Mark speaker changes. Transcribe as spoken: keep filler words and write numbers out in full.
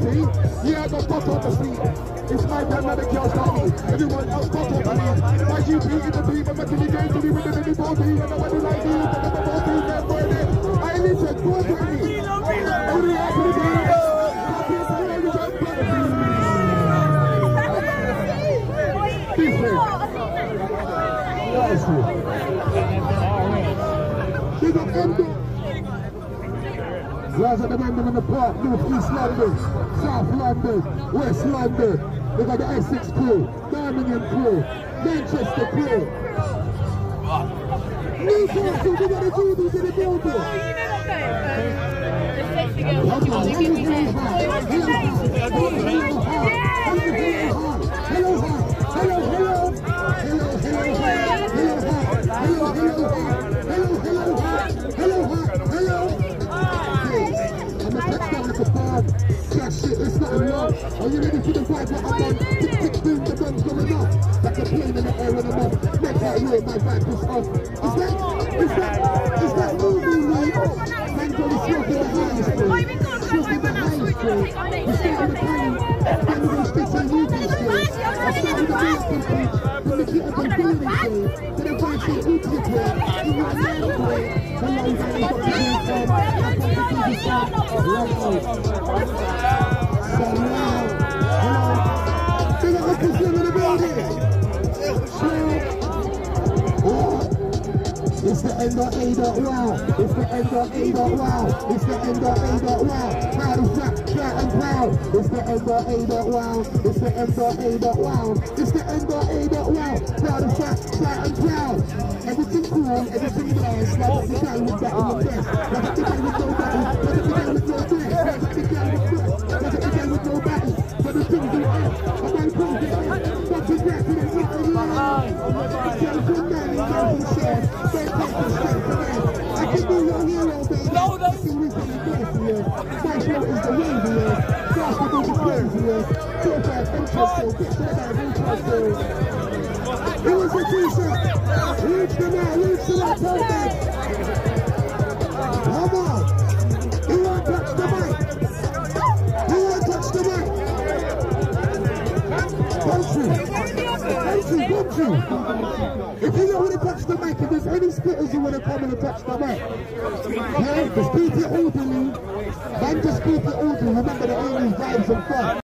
Speaker 1: see? Yeah, I got pop on the street. It's my grandmother girls like me. Everyone else pop on the street. My G P in the beat, I'm making the game to be with the body. And I want to like you, but I'm about to get for it. I listen, go for me. I'm really happy to be here. Big up MDotR. Guys at the end in the park, North East London, South London, West London. We got the Essex crew, Birmingham crew, Manchester crew. Newcastle, we got the Judies in the building.
Speaker 2: Oh, you know what though? The safety girls.
Speaker 1: Hello, hello, hello, hello, hello, hello, hello, hello, hello, hello, hello. I'm a touchdown at the bar. That shit, it's not enough. Are you ready for the vibe that I'm on? Tick, tick, boom, the gun's going off. Like a plane in the air when I'm off. Make that real, my vibe is off. Is that, is that, is that movie, right? Man, go to smoke in the highest street. Smoke in the highest street. We start on the plane. Then we're going to stick to the movie street. I start with the Nastie page. From the kid up and building street. To the vibe street, Uti street. To the Narstie street. Hello, guys, got the new from. I come to the T V shop. Right out. So now, hello. Big up Uncle Slim in the building. It's the MDotR. It's the MDotR. It's the MDotR. Proud of fat, fat and proud. It's the MDotR. It's the MDotR. It's the MDotR. Proud of fat, fat and proud. Everything cool, everything nice. Like the guy with that in the best. Like the guy with no battle. Like the guy with no dress. Like the guy with no Like the guy with no battle. But the things do act. A man calls it act. But the rap in it, not a lie. It's just a man in the share. I can be your hero, baby. No, no. I can reach the best of you. My show is the way of you. Fast to do the crazy. So fast, interesting. Get that out, interesting. Who is the t-shirt? Reach them out, reach them out, perfect. Come on. Who won't touch the mic? Who won't touch the mic? Country. Country, country. If you don't want to touch the mic, if there's any spitters who want to come and touch the mic, yeah, just keep it orderly. Man, just keep it orderly. Remember the only vibes and fun.